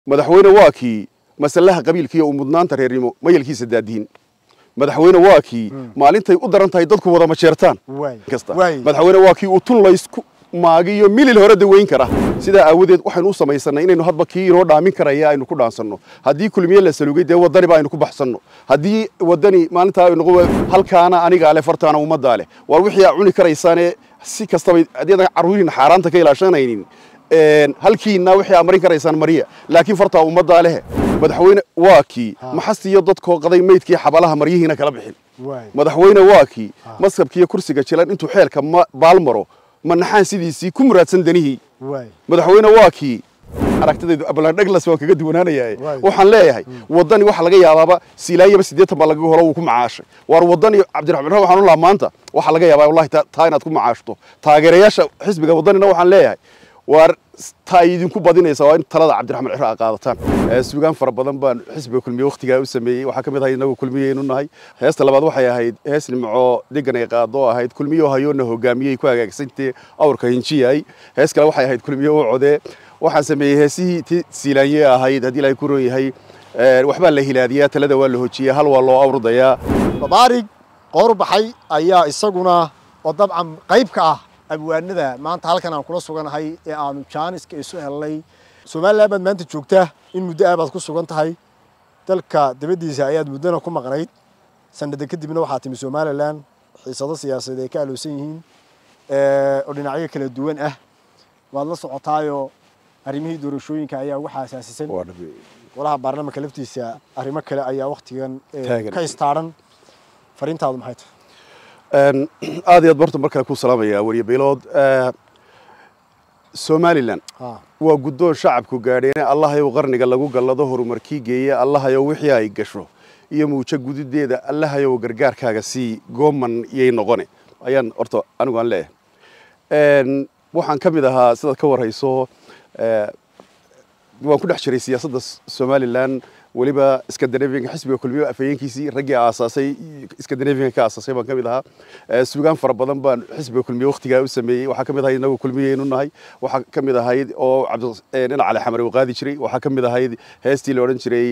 madaxweyne waa kii masalaha qabiilkiiyo u mudnaanta reernimo mayalkiisa daadiin madaxweyne waa kii maalintay u daran tahay dadku wada majeertaan kasta madaxweyne waa kii uu tun laysku maagiyo milil hore daweyn kara sida aawadeed waxaan u samaysanay inaynu hadba kii inoo dhaamin karaya aynu ku dhaansanno haddii kulmiye la salugay dee wadani baa aynu ku baxsanno haddii wadani maalintaa aynu noqo halkaana aniga leh fartaana ummadda leh war wixii aad cuni karaysaane si kastaba adeedan caruurin xaaraanta ka ilaashanaynin halkiina wixii aad marin karaysaan mariya laakiin fartaa ummadda leh madaxweyne waa kii maxastiyo dadkoo qaday meydkii xabalaha maryihiina kala bixin madaxweyne waa kii masabkiiyo kursiga jilan intuu xeelka baalmaro manaxaan sidiisii ku muraadsan danihii madaxweyne waa kii aragtidaydu Abdullah Douglas waa kaga duwanaanayaa waxaan leeyahay wadani waxa laga yaabaaba siilaayaba 80 baa laga helo uu ku macaashay war wadani Cabdiraxmaan waxaan u laa maanta waxa laga yaabaa wallahi taa inaad ku macaashto taageerayaasha xisbiga wadanina waxaan leeyahay war taa idinku badinaysa waa in talada Cabdiraxmaan Ciro qaadataan suugaan fara badan baan xisbiga kulmiye waqtiga u sameeyay waxa kamid ahay inagu kulmiyeenu nahay heesta labaad waxay ahayd hees nimco digan ay qaado ahayd kulmiye hayoona hogaamiyay ku hagaagsantay awrka hinjiyay hees kale waxay ahayd kulmiye oo codee waxaan sameeyay heesihii siilaanye ahayd hadii ilaahay ku roon yahay waxba la hilaadiyaa talada waa la hojiyaa hal waa loo awrdayaa mabaarig qoor baxay ayaa isaguna oo dabcan qayb ka ah abwaanada maanta halkan aan kula suganahay ee aanu jaaniska isu helay Soomaaliland baad maanta joogtaa in muddo aad ku sugan tahay dalka dibadiisa ayaad muddana ku maqnayd sanad kadibna waxa timi Soomaaliland xiisado siyaasadeed ay ka aloosan yihiin oo dhinacyo kala duwan ah waad la socotaayo arrimihii doorashooyinka ayaa waxa asaasisan walaha baarlamaanka laftiisa arrimo kale ayaa waqtigan ka istaaran fariintaadu maxay tahay aad iyo barta markaa ku salaamaya wariye beelood Soomaaliland waa guddoon shacabku gaadheen Allah ayu qarniga lagu galado horumarkii geeyay Allah ayu wixii ay gasho iyo muuja gudideeda Allah ayu gargaarkaaga si gooman iyay noqone ayaan horta anigu aan leeyahay waxaan kamid ahaa sida ka warayso waan ku dhex jiray siyaasadda Soomaaliland waliba Scandinavian xisbiga kulmiye afayeenkiisii ragii aasaasay Scandinavian ka aasaasay baan kamid ahaa suugaan fara badan baan xisbiga kulmiye waqtiga u sameeyay waxa kamid ahay inagu kulmiyeenu nahay waxa kamid ahayd oo Cabdin Cali Xamar uu qaadi jiray waxa kamid ahayd heestii la oran jiray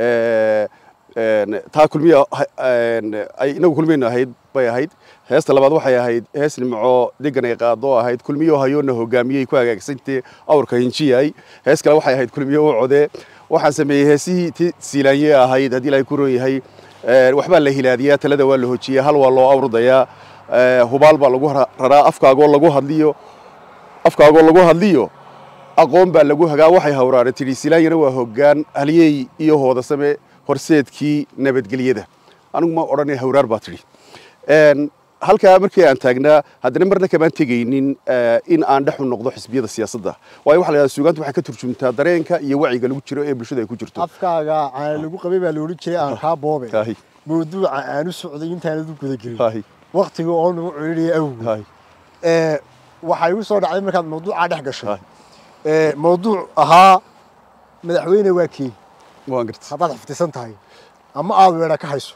taa kulmiye ay inagu kulmiyeenu ahayd bay ahayd heesta labaad waxay ahayd hees nimco digan ay qaado ahayd kulmiye hayoona hogaamiyay ku hagaagsantay awrka hinjiyay hees kale waxay ahayd kulmiye oo codee waxaan sameeyay heesihii siilaanye ahayd hadii ilaahay ku roon yahay waxba la hilaadiyaa talada waa la hojiyaa hal waa loo awrdayaa hubaal baa lagu raraa afkaago lagu hadliyo aqoon baa lagu hagaa waxay hawraareen tiri siilaanyana waa hoggaan haliyay iyo hooda same horseedkii nabadgelyada anigu ma oranay hawraar baa tiri halka markii aan taagnaa haddana marna kamaan tegaynin in aan dhaxu noqdo xisbiyada siyaasadda waayo waxa la yiraahdaa suugaantu waxay ka turjumtaa dareenka iyo waciga lagu jiro ee bulshada ay ku jirto afkaaga aan lagu qabay baa la oran jiray aan ka boobe mawduuca aan u socday intaan u guda gelin waqtiga oo nagu ciriiriyay awgeed waxay u soo dhacday markaad mawduuca dhex gashay mawduuc ahaa madaxweyne waa kii waan gartay haddaad xifdisan tahay ama aad weera ka hayso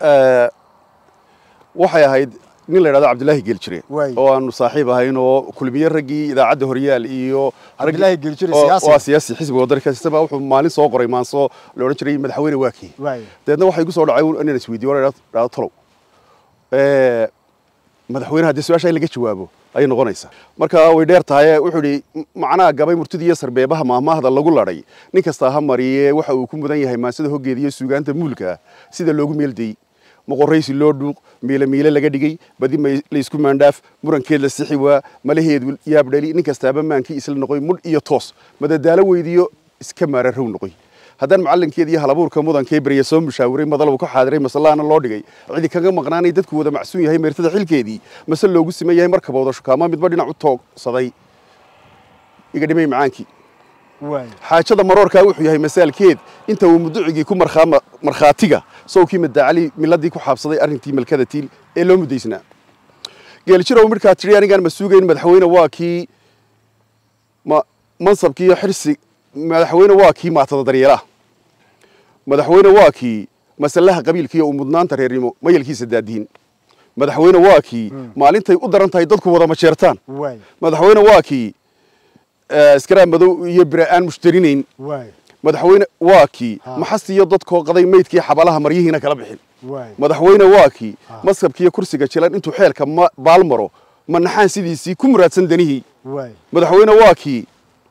waxay ahayd nin la yiraahdo Cabdullaahi Geeljire oo aanu saaxiib ahayn oo kulmiye ragii idaacadda horyaal iyo Cabdullaahi Geeljire siyaasi xisbiga wadanka sistema wuxuu maalin soo qoray maanso la oran jiray madaxweyne waa kii deedna waxay ku soo dhacay inaan isweydiiyo raado talow madaxweynaha hadii su'aasha laga jawaabo ay noqonaysaa marka way dheer tahay wuxuu yiri macnaha gabay murtidiyo sarbeebaha maahmaahda lagu laday nin kasta ha mariye waxa uu ku mudan yahay maansida hogeediyo suugaanta muulka sida loogu meelday مقريسي لودو ميلا laga dhigay badi la isku maandhaaf murankeed la sixi waa malaheedu yaab dhali ninka staaba maankii isla noqoy mud iyo toos madadaalo weydiyo iska maararow noqoy hadan macalinkeedii halabuurka mudankee bariya soo mushaawiray madalbu ka xaadiray masalaana loo dhigay cidi kaga maqnaanay dadku wada macsuun yahay meertada xilkeedii masal loogu sameeyay markabooda shukaama midba dhinac u toogsaday iga dhimay macaankii xaajada maroorka wuxuu yahay masaalkeed inta uu muducigii ku markhaatiga sawkii madacali miladii ku xabsaday arintii malkada tiil ee loo mudaysnaa Geeljire markaa tiri anigaan masuugayn madaxweyne waa kii mansabkii xirsi madaxweyne waa kii maatada daryeelaha madaxweyne waa kii masalaha qabiilkiiyo u mudnaanta reernimo mayalkiisa daadiin madaxweyne waa kii maalintay u daran tahay dadku wada majeertaan madaxweyne waa kii iskaraam madow iyo biraan mushtarinayn madaxweyne waa kii maxasiyo dadkoo qaday meydkii xabalaha maryihiina kala bixin madaxweyne waa kii maskabkiiyo kursiga jilan intuu xeelka baalmaro manaxaan sidiisii ku muraadsan danihii madaxweyne waa kii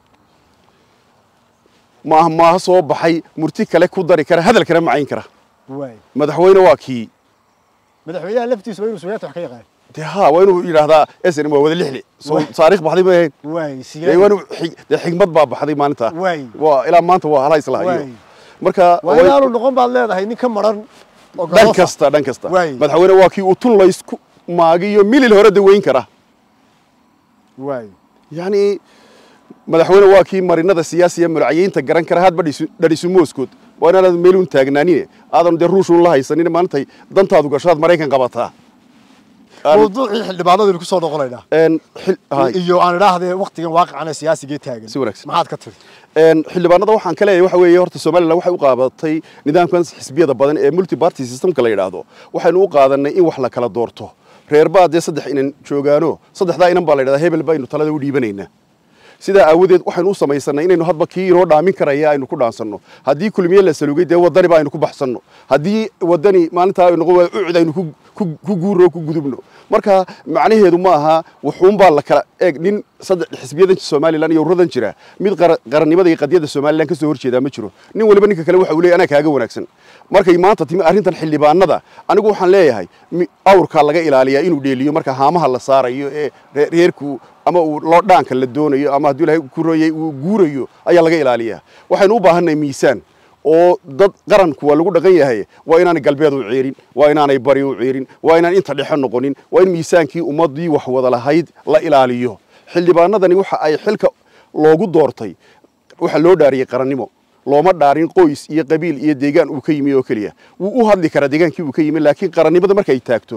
maaha soo baxay murti kale ku dari kara hadal kale macayn kara madaxweyne waa kii madaxweynaha laftiisu waa inuu suugaanta wax ka yaqaan ها وينو يراهدا اسن waa wada lixli taariikh baxday ma ahayn waynu xigmad baa baxday maalinta waa ila maanta waa hala islaahiyo marka waynaanu noqon baad leedahay nin ka maran oo dhan kasta madaxweyne waa kii uu tun la isku maagiyo milil hore daweyn kara yani madaxweyne waa kii marinada siyaasiga mulciyiinta garan kara had dhalisu mooskood waa inaad meel u taagnaanine aadan de ruushun la haysanin maantay dantaadu gashaad Mareykan qabataa موضوعي xildhibaanada ku soo noqonayna iyo aan idhaahdee waqtigan waaqicana siyaasiga taagan maxaad ka tiri xildhibaanada waxaan ka leeyahay waxa weeye horta Soomaaliland waxay u qaabatay nidaamkan xisbiyada badan ee multi party system ka la yiraahdo waxaynu u qaadanay in wax la kala doorto reer baadee saddex inan joogaano saddexda inan baa la yiraahdaa hebel baynu talada u dhiibanayna sida aawadeed waxaynu u samaysanay inaynu hadba kii inoo dhaamin karaya aynu ku dhaansanno haddii kulmiye la salugay dee wadani baa aynu ku baxsanno haddii wadani maalinta aynu noqon ucid aynu ku guuro ku gudubno marka macnaheedu ma aha wuxuun baa la kala eeg nin saddex xisbiyadan Soomaaliland iyo ururadan jira mid qarannimada iyo qadiyada Soomaaliland ka soo horjeeda ma jiro nin waliba ninka kale waxa uu leeyahay ana kaaga wanaagsan markay maanta timi arrintan xildhibaanada anigu waxaan leeyahay awrka laga ilaaliyaa inuu dheeliyo marka haamaha la saarayo ee reerku ama uu loo dhaanka la doonayo ama haddii Ilaahay ku rooyay uu guurayo ayaa laga ilaaliyaa waxaynu u baahanay miisaan oo dad qaranku waa lagu dhaqan yahay waa inaanay galbeed u ciirin waa inaanay bari u ciirin waa inaan inta dhexe noqonin waa in miisaankii ummadii wax wada lahayd la ilaaliyo xildhibaanadani waxa ay xilka loogu doortay waxa loo dhaariyay qarannimo looma dhaarin qoys iyo qabiil iyo deegaan uu ka yimi oo kaliya wuu u hadli karaa deegaankii uu ka yimi laakiin qarannimada markay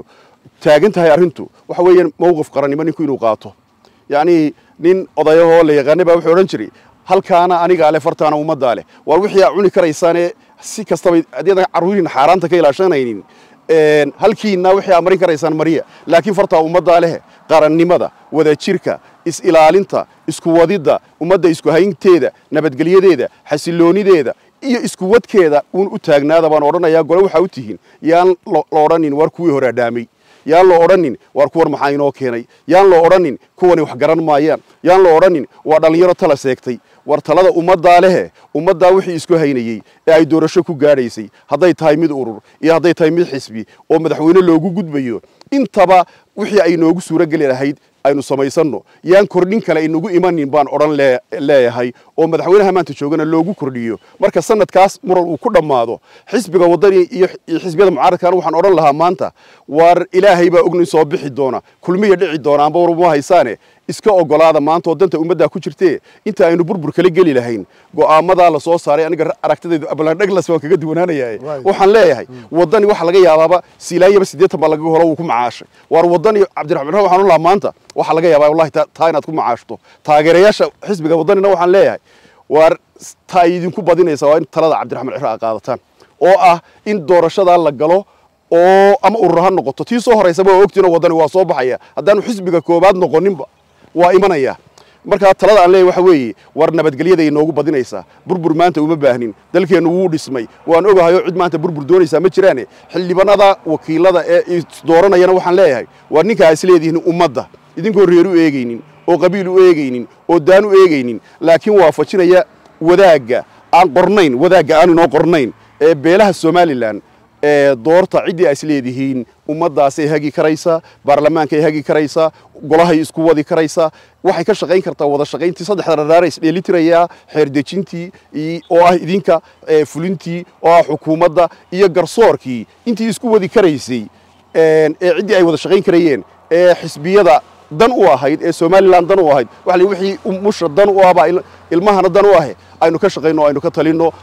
taagan tahay arrintu waxa weeyaan mowqif qarannimo ninku inuu qaato yani nin odayahoo la yaqaanay baa wuxuu oran jiray halkaana aniga ale fartaana ummadda ale war wixii aad cuni karaysaan si kastaba adeeda caruurin xaaraanta ka ilaashanaynin halkiina wixii aad marin karaysaan mariya laakiin fartaa ummadda ale qarannimada wada jirka is ilaalinta isku wadida ummadda isku haynteeda nabadgelyadeeda xasiloonideeda iyo isku wadkeeda u taagnaada baan oranayaa gole waxa u tihiin yaan la oranin war kuwii hore dhaamay yaan la oranin war kuwar maxaa inoo keenay yaan la oranin kuwani wax garan maayaan yaan la oranin waa dhalinyaro tala seegtay war talada ummadda leh ummadda wixii isku haynayay ee ay doorasho ku gaadhaysay hadday tahay mid urur iyo hadday tahay mid xisbi oo madaxweyne loogu gudbayo intaba wixii ay noogu suura gali lahayd aynu samaysanno yaan kordhin kale inagu imanin baan oran leeyahay oo madaxweynaha maanta joogana loogu kordhiyo marka sanadkaas muran uu ku dhamaado xisbiga wadani iyo xisbiyada mucaaradkan waxaan oran lahaa maanta war ilaahay baa ognin soo bixi doona kulmiye dhici doona amba waruma haysaane iska ogolaada maanta oo danta ummadda ku jirtee inta aynu burbur kala gali lahayn go'aamada la soo saaray aniga aragtidaydu Ablaan Douglas waa kaga duwanaanayaa waxaan leeyahay wadani waxa laga yaabaaba silaayaba 80 baa laga holo uu ku macaashay war wadani Cabdiraxmaan waxaan u lahaa maanta waxa laga yaabaa wallahi taa inaad ku macaashto taageerayaasha xisbiga wadanina waxaan leeyahay war taa idinku badinaysa waa in talada Cabdiraxmaan Ciro qaadataan oo ah in doorashada la galo oo ama urur ha noqoto tii soo horeysa waa ogtiina wadani waa soo baxaya haddaanu xisbiga koobaad noqoninba waa imanaya marka talada aan leeyahay waxa weeye war nabadgelyada inoogu badinaysa burbur maanta uma baahnin dalkeenu wuu dhismay waan ogahay cid maanta burbur doonaysa ma jiraan xildhibaanada wakiilada ee dooranayana waxaan leeyahay war ninka ay isleedihiin ummadda idinkoo reer u eegaynin oo qabiil u eegaynin oo daan u eegaynin laakiin waafajinaya wadaaga aan qornayn wadaaga aan inoo qornayn ee beelaha Soomaaliland doorta cidii ay isleedihiin ummadaas ay hagi karaysa baarlamaanka ay hagi karaysa golaha isku wadi karaysa waxay ka shaqeyn kartaa wada shaqeyntii saddexda dharaar is dheelitiraya xeer dejintii oo ah idinka fulintii oo ah xukuumadda iyo garsoorkii intii isku wadi karaysay cidii ay wada shaqeyn karayeen xisbiyada dan u ahayd Soomaaliland dan u ahayd waxa wixii musha dan u ahba ilmahana dan u ahayd aynu ka shaqeyno aynu ka talino